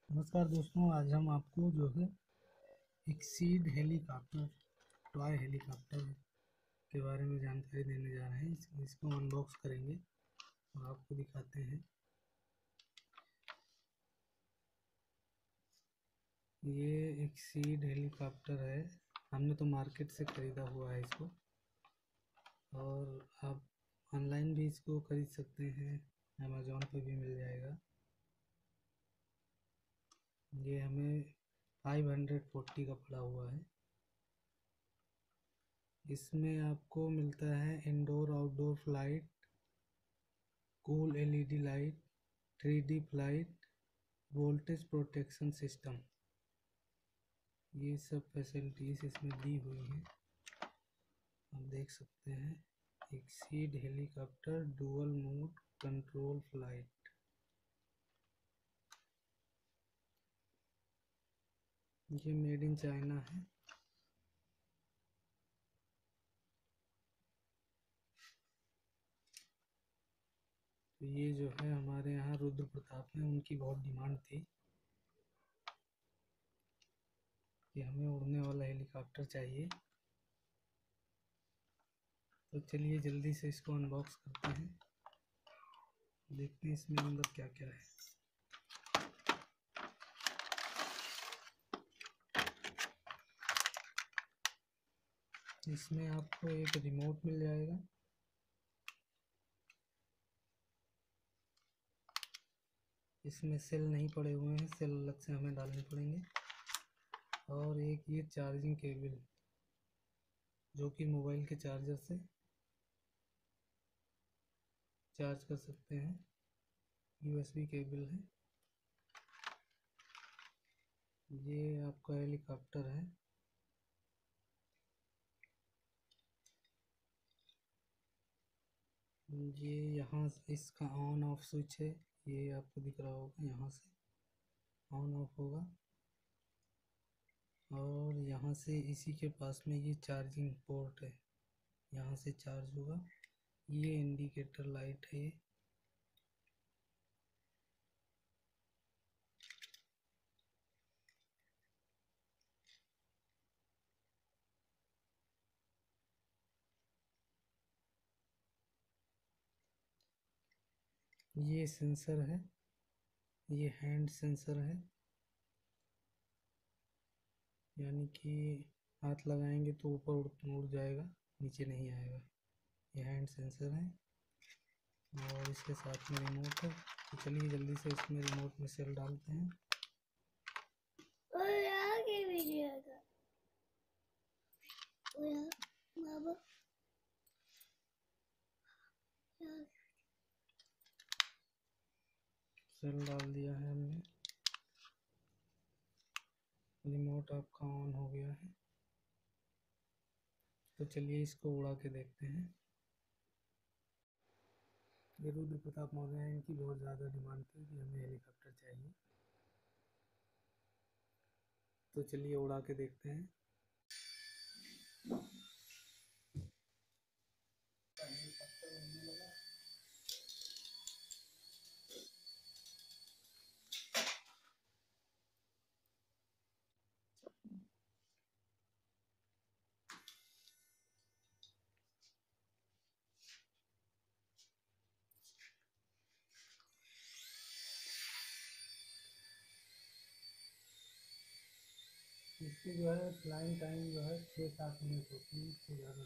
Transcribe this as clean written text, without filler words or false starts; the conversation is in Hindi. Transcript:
नमस्कार दोस्तों, आज हम आपको जो है एक्सीड हेलीकॉप्टर, टॉय हेलीकॉप्टर के बारे में जानकारी देने जा रहे हैं। इसको अनबॉक्स करेंगे और आपको दिखाते हैं। ये एक्सीड हेलीकॉप्टर है। हमने तो मार्केट से ख़रीदा हुआ है इसको, और आप ऑनलाइन भी इसको खरीद सकते हैं। अमेज़ॉन पर भी मिल जाएगा। ये हमें 540 का पड़ा हुआ है। इसमें आपको मिलता है indoor outdoor flight, cool LED light, 3D flight, voltage protection system. ये सब फैसिलिटीज इसमें दी हुई हैं, आप देख सकते हैं। Exceed helicopter dual mode control flight. ये मेड इन चाइना है। तो ये जो है हमारे यहाँ रुद्र प्रताप में उनकी बहुत डिमांड थी कि हमें उड़ने वाला हेलीकॉप्टर चाहिए। तो चलिए जल्दी से इसको अनबॉक्स करते हैं, देखते हैं इसमें अंदर क्या क्या है। इसमें आपको एक रिमोट मिल जाएगा। इसमें सेल नहीं पड़े हुए हैं, सेल अलग से हमें डालने पड़ेंगे। और एक ये चार्जिंग केबल, जो कि मोबाइल के चार्जर से चार्ज कर सकते हैं। यूएसबी केबल है। ये आपका हेलीकॉप्टर है। ये यहाँ इसका ऑन ऑफ स्विच है। ये आपको दिख रहा होगा, यहाँ से ऑन ऑफ होगा। और यहाँ से इसी के पास में ये चार्जिंग पोर्ट है, यहाँ से चार्ज होगा। ये इंडिकेटर लाइट है। ये सेंसर है, ये हैंड सेंसर है, यानी कि हाथ लगाएंगे तो ऊपर उड़ जाएगा, नीचे नहीं आएगा। ये हैंड सेंसर है। और इसके साथ में रिमोट है। तो चलिए जल्दी से इसमें रिमोट में सेल डालते हैं। सेल डाल दिया है हमने। रिमोट आपका ऑन हो गया है। तो चलिए इसको उड़ा के देखते हैं। ये रुद्र प्रताप मौर्य हैं, इनकी बहुत ज़्यादा डिमांड थी कि हमें हेलीकॉप्टर चाहिए। तो चलिए उड़ा के देखते हैं। हेलीकॉप्टर उड़ने लगा। इसकी जो है फ्लाइंग टाइम जो है 6-7 मिनट होती है, इससे ज़्यादा